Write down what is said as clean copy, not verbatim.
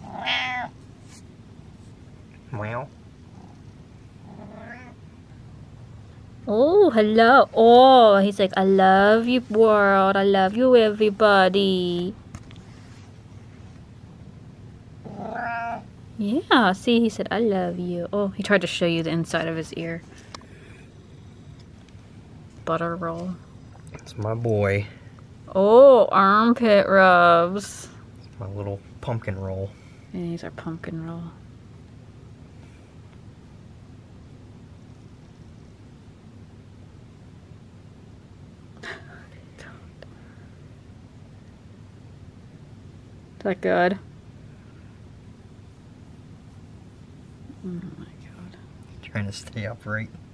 Meow. Oh, hello. Oh, he's like, I love you, world. I love you, everybody. Yeah, see, he said, I love you. Oh, he tried to show you the inside of his ear. Butter roll. It's my boy. Oh, armpit rubs. It's my little pumpkin roll. And these are pumpkin roll. Is that good? Oh my god. Trying to stay upright.